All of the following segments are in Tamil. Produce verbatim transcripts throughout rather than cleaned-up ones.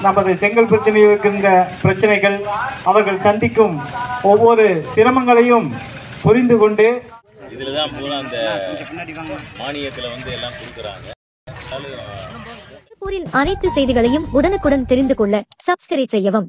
நமது செங்கல் பிரச்சனையில் இருக்கின்ற பிரச்சனைகள், அவர்கள் சந்திக்கும் ஒவ்வொரு சிரமங்களையும் புரிந்து கொண்டு இதுலதான் பூரா அந்த மானியத்துல வந்து எல்லாம் கொடுக்குறாங்க. திருப்பூரின் அனைத்து செய்திகளையும் உடனுக்குடன் தெரிந்து கொள்ள சப்ஸ்கிரைப் செய்யவும்.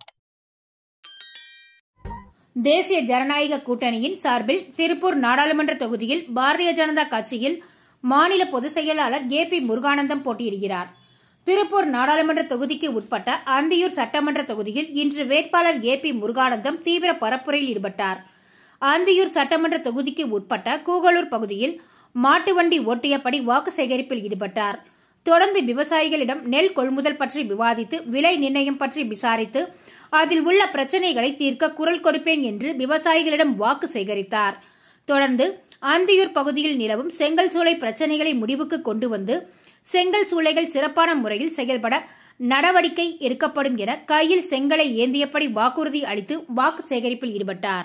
தேசிய ஜனநாயக கூட்டணியின் சார்பில் திருப்பூர் நாடாளுமன்ற தொகுதியில் பாரதிய ஜனதா கட்சியில் மாநில பொதுச் செயலாளர் ஏ பி முருகானந்தம் போட்டியிடுகிறார். திருப்பூர் நாடாளுமன்ற தொகுதிக்கு உட்பட்ட அந்தியூர் சட்டமன்ற தொகுதியில் இன்று வேட்பாளர் ஏ பி முருகானந்தம் தீவிர பரப்புரையில் ஈடுபட்டார். அந்தியூர் சட்டமன்ற தொகுதிக்கு உட்பட்ட கூகலூர் பகுதியில் மாட்டு வண்டி ஓட்டியபடி வாக்கு சேகரிப்பில் ஈடுபட்டார். தொடர்ந்து விவசாயிகளிடம் நெல் கொள்முதல் பற்றி விவாதித்து விலை நிர்ணயம் பற்றி விசாரித்து அதில் உள்ள பிரச்சினைகளை தீர்க்க குரல் கொடுப்பேன் என்று விவசாயிகளிடம் வாக்கு சேகரித்தார். தொடர்ந்து அந்தியூர் பகுதியில் நிலவும் செங்கல் சூளை பிரச்சினைகளை முடிவுக்கு கொண்டு வந்து செங்கல் சூளைகள் சிறப்பான முறையில் செயல்பட நடவடிக்கை எடுக்கப்படும் என கையில் செங்கலை ஏந்தியபடி வாக்குறுதி அளித்து வாக்கு சேகரிப்பில் ஈடுபட்டார்.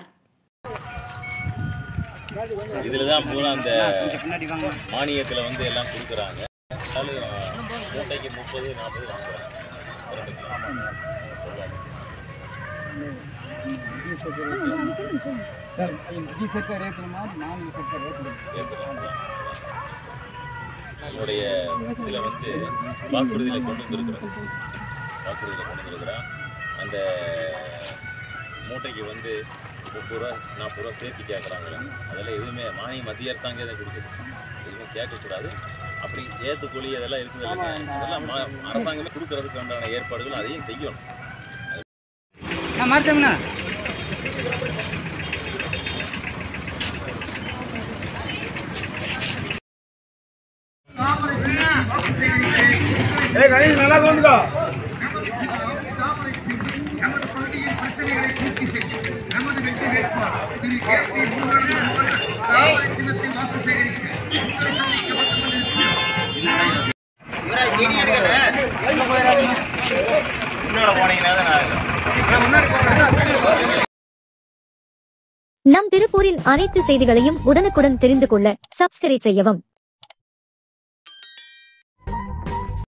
இதுலதான் பூரா அந்த மானியத்துல வந்து எல்லாம் கொடுக்குறாங்க. மூட்டைக்கு முப்பது நாற்பது வாங்குறாங்க. நம்மளுடைய இதில் வந்து வாக்குறுதியில் கொண்டு வந்துருக்குறோம். வாக்குறுதியில் கொண்டு வந்துருக்குறோம். அந்த மூட்டைக்கு வந்து முப்பது ரூபா நாற்பது ரூபா சேர்த்து கேட்குறாங்க. அதெல்லாம் எதுவுமே மானியம் மத்திய அரசாங்கம் இதை கொடுக்குது. எதுவுமே கேட்கக்கூடாது. அப்படி ஏற்றுக்கூலி அதெல்லாம் இருக்குது இல்லைங்க, அதெல்லாம் அரசாங்கமே கொடுக்கறதுக்கு உண்டான ஏற்பாடுகள் அதையும் செய்யணும். நல்லா கொண்டுக்கோ. நம் திருப்பூரின் அனைத்து செய்திகளையும் உடனுக்குடன் தெரிந்து கொள்ள சப்ஸ்கிரைப் செய்யவும்.